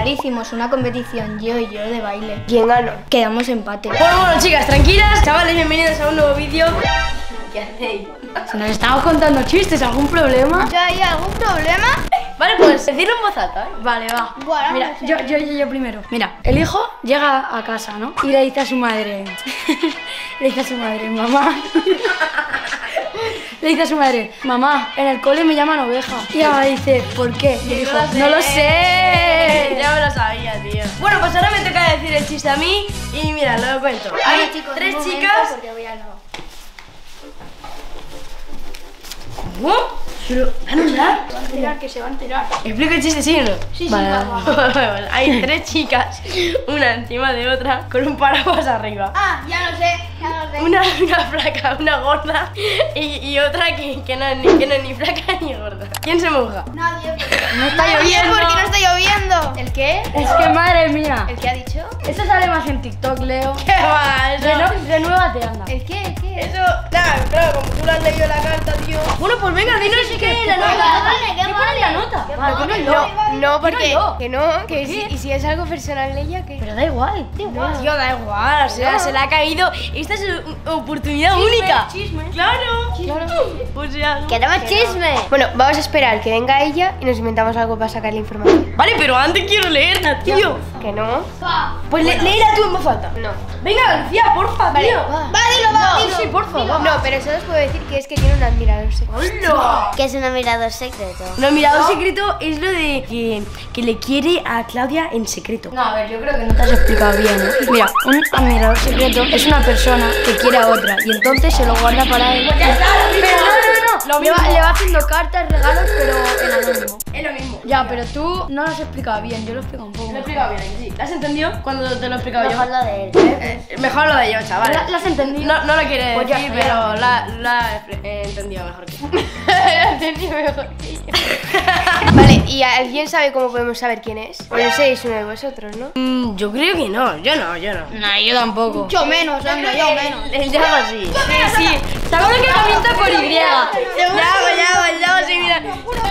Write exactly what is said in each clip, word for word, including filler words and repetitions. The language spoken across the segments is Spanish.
final hicimos una competición yo y yo de baile. ¿Quién ganó? Quedamos empate. Bueno, bueno, chicas, tranquilas. Chavales, bienvenidos a un nuevo vídeo. ¿Qué hacéis? Si nos estamos contando chistes, ¿algún problema? ¿Ya hay algún problema? Vale, pues decirlo en voz alta, ¿eh? Vale, va. Bueno, Mira, no sé. yo, yo, yo, yo primero. Mira, el hijo llega a casa, ¿no? Y le dice a su madre. Le dice a su madre, mamá. Le dice a su madre, mamá, en el cole me llaman oveja. Y ella dice, ¿por qué? Y dijo, no lo sé. Ya me lo sabía, tío. Bueno, pues ahora me toca decir el chiste a mí. Y mira, lo cuento. Hay Vale, chicos, tres un momento, chicas. porque voy al lavabo. ¿Cómo? ¿Pero van a entrar? Se van a enterar, que se van a enterar. ¿Explico el chiste, sí o no? Sí, sí, Vale, va, vale. Hay tres chicas, una encima de otra, con un paraguas arriba. Ah, ya lo sé, ya lo sé. Una, una flaca, una gorda y, y otra que, que, no es ni, que no es ni flaca ni gorda. ¿Quién se moja? Nadie. No está Nadie, lloviendo. porque no está lloviendo. ¿El qué? Es que madre mía. ¿El qué ha dicho? Eso sale más en TikTok, Leo. ¿Qué va? Eso, Renu- Renuévate, anda. ¿El qué? ¿El qué? eso, nada, claro, como tú le has leído la carta, tío. Bueno, pues venga, dinos qué, la nota. ¿Qué pone la nota? Vale, ponlo yo. No, porque, yo. que no, que si, y si es algo personal de ella, que... Pero da igual. No, tío, da igual, o sea, se le ha caído. Esta es una oportunidad única. Chisme. Claro. Claro. O sea, no. ¡Queremos chisme! Bueno, vamos a esperar que venga ella y nos inventamos algo para sacar la información. Vale, pero antes quiero leerla, tío. ¿Que no? Pues le- léela tú en voz alta. No. Venga, Lucía, porfa, tío. Va, dilo, va, dilo. Sí, porfa. No, pero solo os puedo decir que es que tiene un admirador secreto. ¡Hola! ¿Qué es un admirador secreto? Un admirador secreto es lo de que, que le quiere a Claudia en secreto. No, a ver, yo creo que no te has explicado bien, ¿eh? Mira, un admirador secreto es una persona que quiere a otra y entonces se lo guarda para él. Pues ya está, lo mismo. Pero no, no, no. Lo Le va, mismo. le va haciendo cartas, regalos, pero en anónimo. Es lo mismo. Ya, pero tú no lo has explicado bien, yo lo he explicado un poco. Lo he mejor. explicado bien, sí. ¿Lo has entendido cuando te lo he explicado yo? lo de él. Eh, mejor lo de yo, chaval. ¿La- la has entendido? No, no lo quiere Pues ya decir, está, pero ya. la, la he entendido mejor que yo. La he entendido mejor que yo. Vale, ¿y alguien sabe cómo podemos saber quién es? Pues no sé, es uno de vosotros, ¿no? Mm, yo creo que no, yo no, yo no. No, yo tampoco. Yo menos, anda, yo menos. El llamo así. Sí, sí. Seguro que comienza por Y. Ya, ya, ya, ya, sí, mira.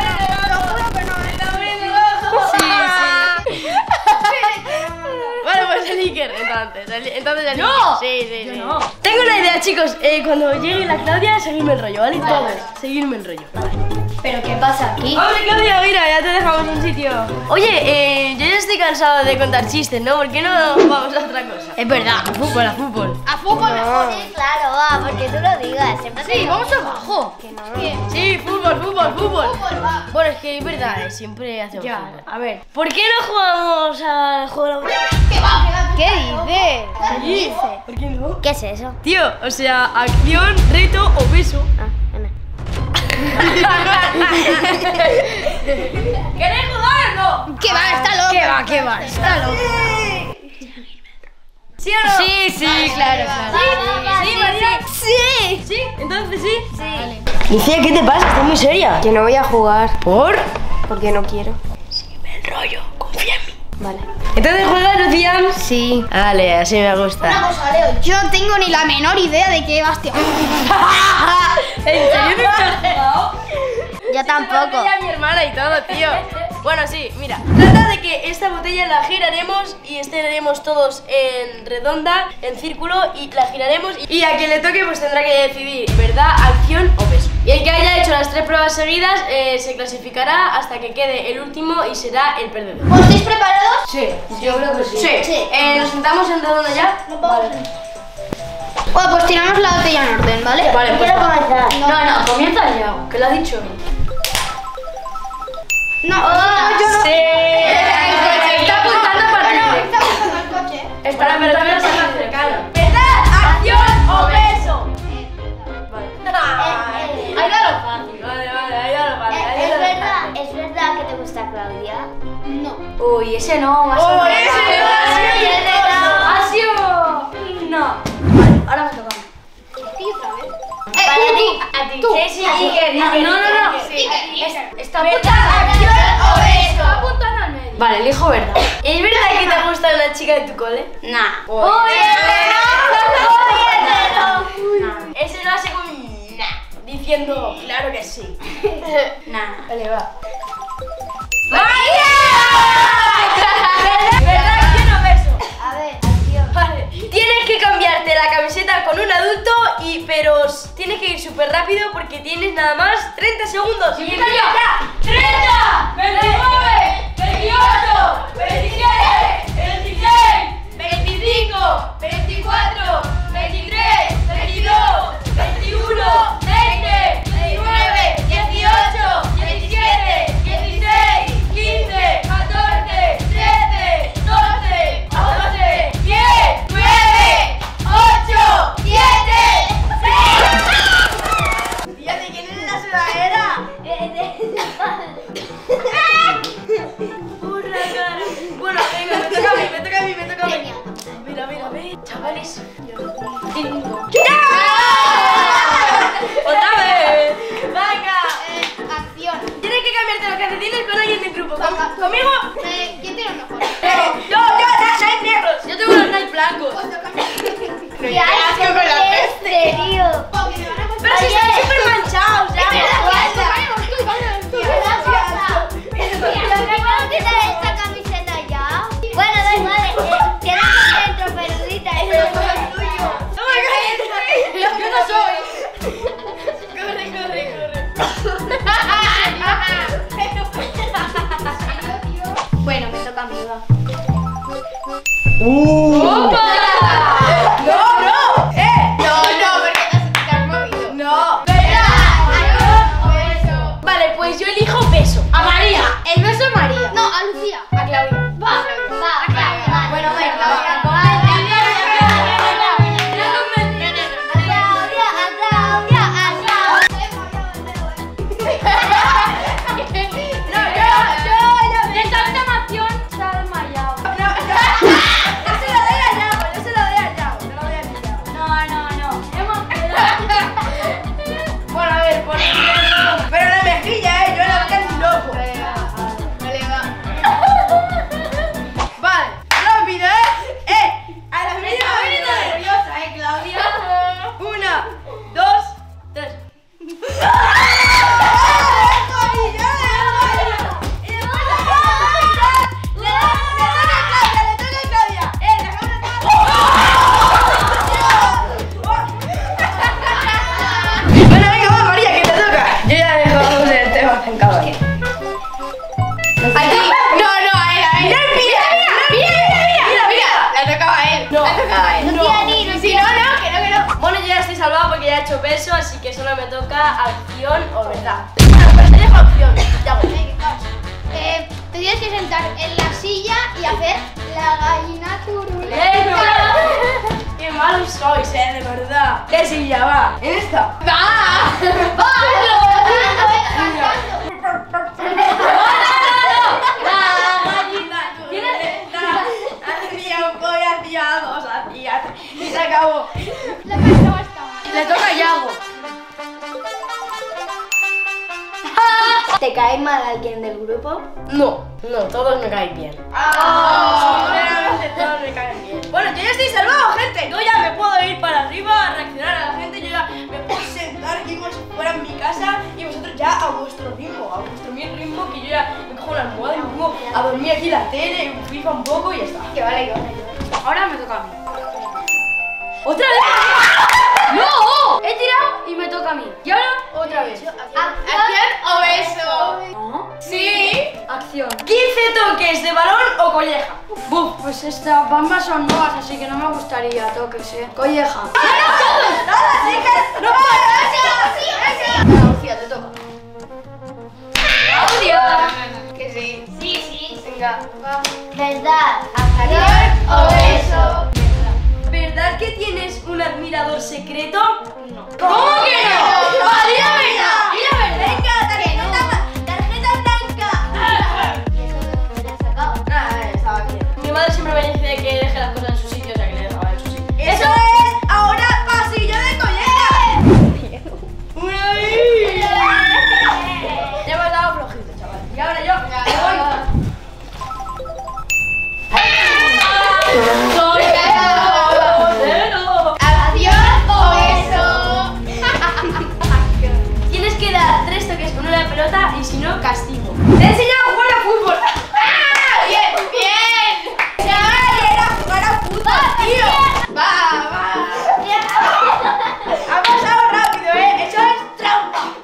Sí, sí. Vale, pues el Iker, entonces. el- Entonces el ¡No! Iker. Sí, sí, Yo sí. no. Tengo una idea, chicos. Eh, cuando llegue la Claudia, seguidme el rollo, ¿vale? Todos, seguidme el rollo. ¿Pero qué pasa aquí? Hombre, Claudia, mira, ya te dejamos un sitio. Oye, eh, yo ya estoy cansado de contar chistes, ¿no? ¿Por qué no vamos a otra cosa? Es verdad, a fútbol, a fútbol. A fútbol mejor. Sí, claro, va, porque tú lo digas. Siempre Sí, vamos abajo. Sí, fútbol, fútbol, fútol. Fútbol, va. Bueno, es que es verdad, eh, siempre hacemos Ya, fútbol. a ver. ¿Por qué no jugamos al juego de la botella? ¿Qué va, qué va? ¿Qué dices? ¿Qué dice? ¿Por qué no? ¿Qué es eso? Tío, o sea, acción, reto o beso. Ah, Ana. ¿Queréis jugar o no? ¿Qué va? Está loco. ¿Qué va, qué va? Está loco. ¿Sí o no? Sí, sí, claro, claro. ¿Sí, María? Sí. ¿Sí? ¿Entonces sí? Sí. Lucía, ¿qué te pasa? ¿Estás muy seria? Que no voy a jugar. ¿Por? Porque no quiero. Sígueme el rollo, confía en mí. Vale. ¿Entonces juegas, Lucía? Sí. Vale, así me Una gusta. cosa, Leo, yo no tengo ni la menor idea de qué vas, tío. ¿En serio no has jugado? Yo tampoco. Ya mi hermana y todo, tío. Bueno, sí, mira. Trata de que esta botella la giraremos y estaremos todos en redonda, en círculo, y la giraremos. Y a quien le toque, pues tendrá que decidir verdad, acción o beso. Y el que haya hecho las tres pruebas seguidas eh, se clasificará hasta que quede el último y será el perdedor. ¿Estáis preparados? Sí, yo creo que sí. Sí. Sí. Eh, ¿Nos sentamos en redonda ya? Vale. Bueno, pues tiramos la botella en orden, ¿vale? Vale, pues quiero va. comenzar. No, no, comienza ya, que lo ha dicho. No, no, yo no. Sí. Está apuntando para No, ti. está buscando el coche. Espera, pero tú no estás más cercano. ¿Verdad, acción o beso? Vale. Ahí va lo fácil. Vale, vale, ahí va lo fácil, ahí ¿Es va lo verdad, fácil. ¿Es verdad que te gusta Claudia? No. Uy, ese no, más ¡Oh, o menos. ese no! ¡Ha sido! No. Vale, ahora me toca. Eh, Para tú, ti, tú. a ti. Tú. Sí, sí, Iker, No, Iker, no, no, no. Iker, Sí, Iker. Iker. Está ¿Verdad, apuntando. acción o beso? Apuntando al medio. Vale, elijo verdad. ¿Es verdad que te gusta una chica de tu cole? Nah. ¡Uy, Nah. ese lo hace con... Nah, diciendo, claro que sí. Nah. Vale, va. que tienes nada más treinta segundos. ¡Y empieza ya! ¡treinta! ¡veintinueve! ¡veintiocho! ¡veintisiete! ¡veintiséis! ¡veinticinco! ¡veinticuatro! ¡veintitrés! ¡veintidós! ¡veintiuno! ¡veinte! ¡veintinueve! ¡dieciocho! ¡diecisiete! ¡dieciséis! ¡quince! ¡catorce! ¡trece! ¡doce! ¡once! ¡diez! ¡nueve! ¡ocho! ¡siete! ¿Ya de quién es la sudadera? ¡Burra cara! Bueno, venga, me toca a mí, me toca a mí, me toca a mí. Mira, mira, mira, chavales. Cinco. ¡Otra vez! ¡Venga! Eh, acción. Tienes que cambiarte los calcetines con alguien del grupo. ¿Con- ¿Conmigo? Eh, ¿Quién tiene los mejor? Yo, yo, yo, seis negros. Yo tengo los Nike blancos. ¡Qué asco con la peste, tío! Porque me van a Pero si están súper manchados, ya. ¿Puedo quitar esta camiseta ya? Bueno, da igual, eh, tienes que dentro peludita. Yo no soy. Corre, corre, corre. Bueno, me toca a mí, va. ¡Opa! ¡No, no! ¡Eh! No, no, porque no se te has movido. ¡No! Beso. Vale, pues yo elijo beso. A María. El beso a María. No, a Lucía. A Claudia. Va. Va, a Claudia. Bueno, venga, A va. Claudia, a Claudia, a No, yo, yo, yo. De tanta emoción se ha desmayado. No, no. Yo se lo doy a Yago, yo se lo doy a Yago. Se lo doy a Yago. No, no, no. Hemos quedado. Bueno, a ver, por ejemplo. Pero la mejilla, eh. Yo en la boca ni loco. Vale, va. Vale, rápido, eh. Eh, a la media Está nerviosa, eh, Claudia. Una, dos, tres. Bueno, venga, va, María, que te toca. Yo ya he dejado el tema estancado aquí. Aquí. No, no, a él, a él. ¡Mira, mira, mira, mira, mira, mira! Le tocaba a él. No. Le tocaba a él. No. Si no, no, que no, que no. Bueno, yo ya estoy salvado porque ya he hecho beso, así que solo me toca acción o verdad. Bueno, pues te dejo acción. Ya voy. Eh, te tienes que sentar en la silla y hacer la gallina turulenta. ¡Eh, ¡qué malos sois, eh! De verdad. ¿Qué silla va? ¿En esta? ¡Va! ¡Va! La gallina turulenta hacía un pollo, hacía dos, hacía tres. Y se acabó. La persona está. Le toca a Yago. ¿Te cae mal alguien del grupo? No, no, todos me caen bien. Ah. Sinceramente, todos me caen bien. Bueno, yo ya estoy salvado, gente. Yo ya me puedo ir para arriba a reaccionar a la gente. Yo ya me puedo sentar aquí como si fuera en mi casa y vosotros ya a vuestro ritmo, a vuestro mismo ritmo, que yo ya me cojo una almohada y me pongo a dormir aquí la tele, y FIFA un poco y ya está. Que vale, que vale. Ahora me toca a mí. ¡Otra vez! ¡No! He tirado y me toca a mí. Y ahora ¡Otra vez! ¿Acción o beso? no. Sí. Acción. ¿quince toques de balón o colleja? Buf, pues estas bambas son nuevas, así que no me gustaría toques, eh. Colleja. ¡Nada, chicas! ¡No Venga, Lucía, te toca. Que sí. Sí, sí. Venga, va. ¿Verdad? ¿Acción o beso? ¿Verdad que tienes un admirador secreto? No. ¿Cómo que no? ¡María, venga! Mira, ¡Venga, tarjeta, tarjeta blanca! ¿Y eso de dónde la has sacado? Nada, estaba aquí. Mi madre siempre me dice que deje las cosas en su sitio, o sea que le dejaba en su sitio. ¡Eso es ahora pasillo de colleja! ¡Una vez! Ya me has dado flojito, chaval. Y ahora yo me voy. ¿Acción o beso? Tienes que dar tres toques con una pelota y si no, castigo. ¡Te he enseñado a jugar a fútbol! ¡Ah! ¡Bien, bien! ¡Chaval, era jugar a fútbol, tío! ¡Va, va! Ha pasado rápido, ¿eh? Eso es trampa.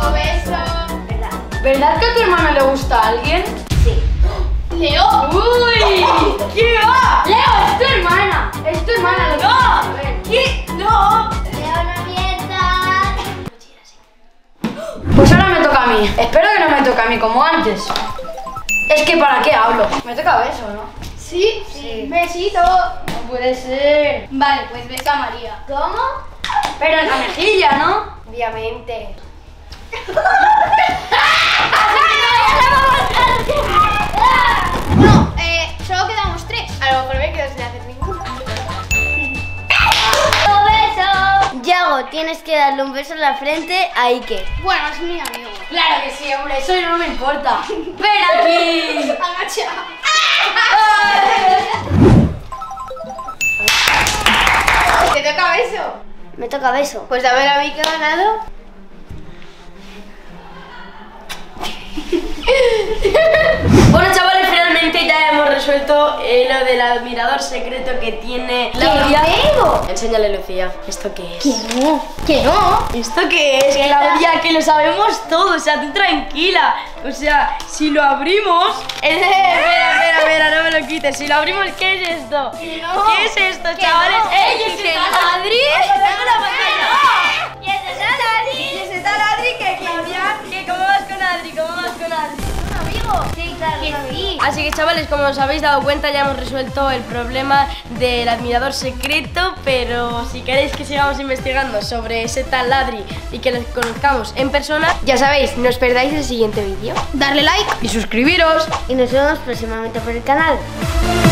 Otro beso. ¿Verdad? ¿Verdad que a tu hermano le gusta a alguien? Sí. Leo. ¡Uy! ¿Qué va? Leo, es tu hermana. Es tu hermana. lo ¡No! tienes que saber. ¿Qué? ¡No! Leo, no mientas. Pues ahora me toca a mí. Espero que no me toque a mí como antes. Es que ¿para qué hablo? Me toca beso, ¿no? Sí, sí. Besito. No puede ser. Vale, pues besa a María. ¿Cómo? Pero en la mejilla, ¿no? Obviamente. Bueno, eh, solo quedamos tres. A lo mejor me quedo sin hacer ninguno. ¡Otro beso! Yago, tienes que darle un beso en la frente a Ike. Bueno, es mi amigo. Claro que sí, hombre, eso no me importa. ¡Ven aquí! Agacha. ¿Te toca beso? Me toca beso. Pues a ver a mí que he ganado. Bueno, chavales, finalmente ya hemos resuelto eh, lo del admirador secreto que tiene Claudia. tengo? Enséñale, Lucía. ¿Esto qué es? Que no. Que no. ¿Esto qué es, Claudia? Que lo sabemos todo, o sea, tú tranquila. O sea, si lo abrimos... Eh, espera, espera, espera, no me lo quites. Si lo abrimos, ¿qué es esto? ¿Qué es esto, chavales? no. ¡Ey, ese Que es no. Adri! ¡Tengo la pantalla! ¿Y ese es Adri? ¿Y ese tal Adri que Claudia? ¿Qué? ¿Cómo vas con Adri? ¿Cómo vas con Adri? Sí, claro. Que sí. Así que, chavales, como os habéis dado cuenta, ya hemos resuelto el problema del admirador secreto. Pero si queréis que sigamos investigando sobre ese tal Adri y que lo conozcamos en persona, ya sabéis, no os perdáis el siguiente vídeo. Darle like. Y suscribiros. Y nos vemos próximamente por el canal.